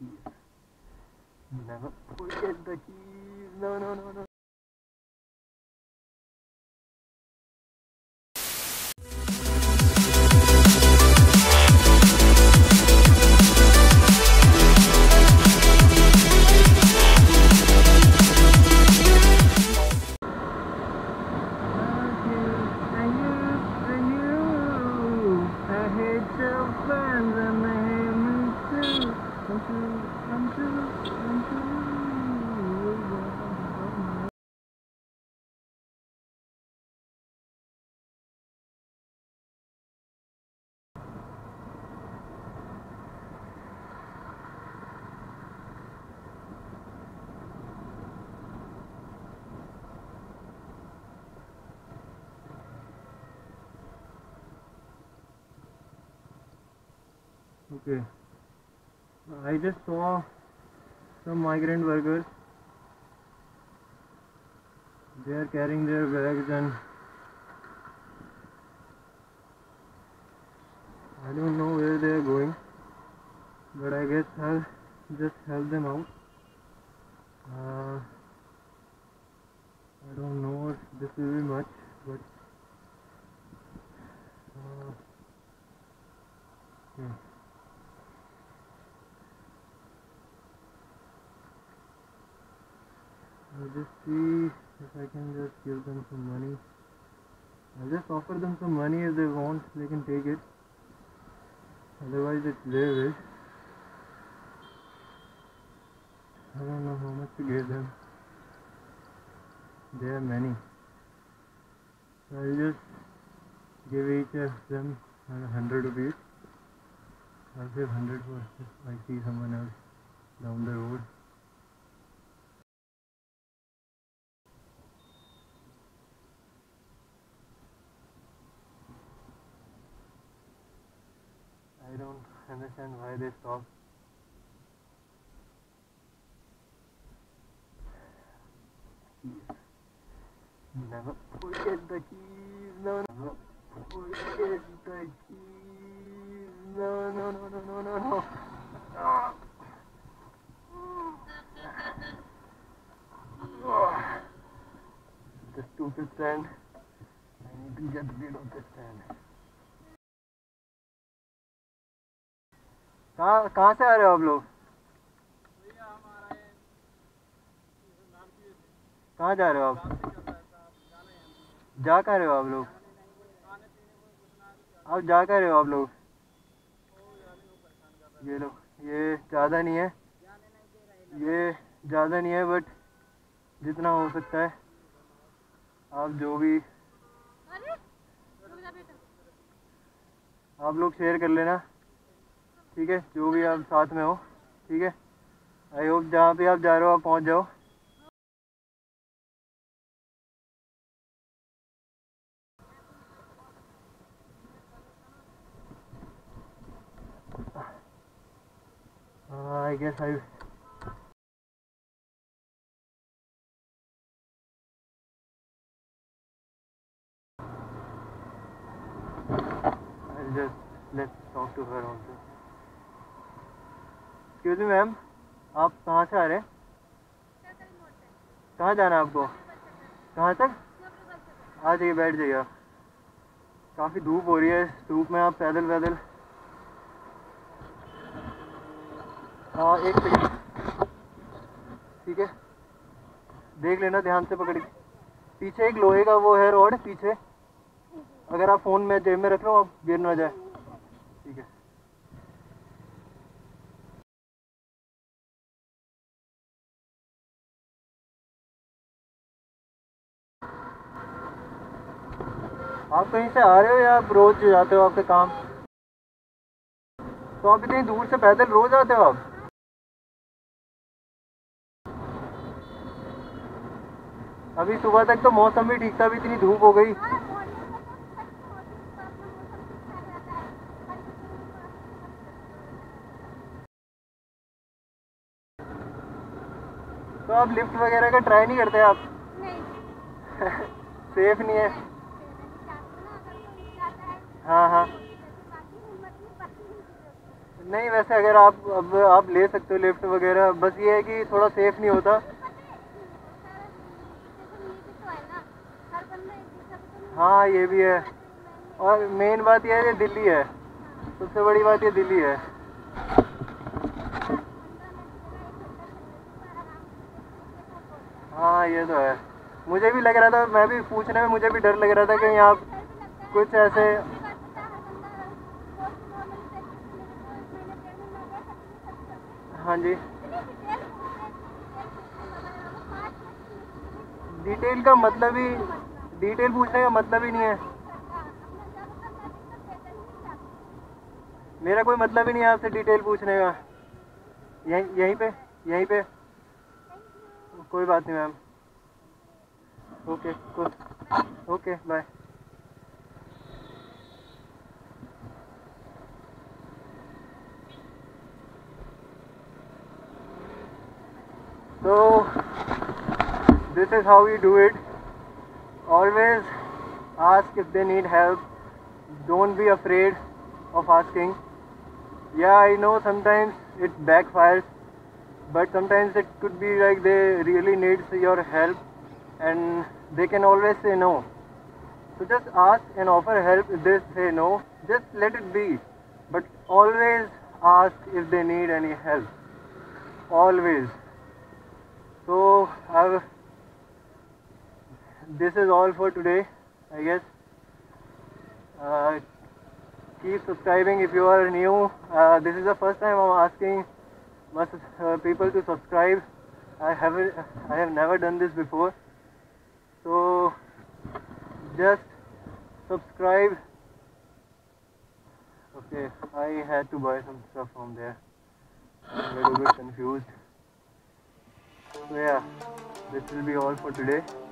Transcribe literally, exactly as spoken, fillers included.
keys. Never forget the keys. No, no, no, no. Okay, I just saw some migrant workers. They are carrying their bags and I don't know where they are going, but I guess I'll just help them out. Uh, I don't know if this will be much, but uh, yeah. I'll just see if I can just give them some money. I'll just offer them some money. If they want, they can take it. Otherwise, it's their wish. I don't know how much to give them. There are many. So I'll just give each of them a hundred rupees. I'll save hundred for if I see someone else down the road. I don't understand why they stopped. Keys. Never forget the keys. No, no. Forget the keys. No, no, no, no, no, no, no. Oh. The stupid stand. I need to get rid of this stand. कहाँ कहाँ से आ रहे हो आप लोग? कहाँ जा रहे हो आप? जा कहाँ रहे हो आप लोग? आप जा कहाँ रहे हो आप लोग? ये लो, ये ज़्यादा नहीं है, ये ज़्यादा नहीं है, बट जितना हो सकता है आप जो भी आप लोग शेयर कर लेना, ठीक है? जो भी आप साथ में हो, ठीक है? आई होप जहाँ पे आप जा रहे हो आप पहुँच जाओ. uh, I guess I I'll just let's talk to her also. Excuse me ma'am, आप कहाँ से आ रहे हैं? कहाँ जाना है आपको? कहाँ तक? आ जाइए, बैठ जाइए आप. काफ़ी धूप हो रही है, इस धूप में आप पैदल पैदल. हाँ एक सेकंड, ठीक है? देख लेना ध्यान से पकड़ के. पीछे एक लोहे का वो है रॉड पीछे, अगर आप फ़ोन में जेब में रख लो आप गिर ना जाए, ठीक है? आप कहीं से आ रहे हो या आप रोज जाते हो आपके काम? तो आप इतनी दूर से पैदल रोज आते हो आप? अभी सुबह तक तो मौसम भी ठीक था, अभी इतनी धूप हो गई. तो आप लिफ्ट वगैरह का ट्राई नहीं करते आप? नहीं. सेफ नहीं है. हाँ हाँ नहीं वैसे अगर आप अब आप ले सकते हो लिफ्ट वगैरह, बस ये है कि थोड़ा सेफ नहीं होता। हाँ ये भी है, और मेन बात यह है ये दिल्ली है, सबसे बड़ी बात ये दिल्ली है। हाँ ये तो है, मुझे भी लग रहा था, मैं भी पूछने में मुझे भी डर लग रहा था कहीं आप कुछ ऐसे। हाँ जी, डिटेल का मतलब ही, डिटेल पूछने का मतलब ही नहीं है, मेरा कोई मतलब ही नहीं है आपसे डिटेल पूछने का। यहीं यहीं पे यहीं पे कोई बात नहीं ma'am. Okay okay bye. So this is how we do it. Always ask if they need help. Don't be afraid of asking. Yeah, I know sometimes it backfires, but sometimes it could be like they really need your help and they can always say no. So just ask and offer help. If they say no, just let it be. But always ask if they need any help. Always. So I've, this is all for today, I guess. Uh, keep subscribing if you are new. Uh, this is the first time I'm asking must, uh, people to subscribe. I haven't, I have never done this before. So just subscribe. Okay, I had to buy some stuff from there. I'm a little bit confused. So yeah, this will be all for today.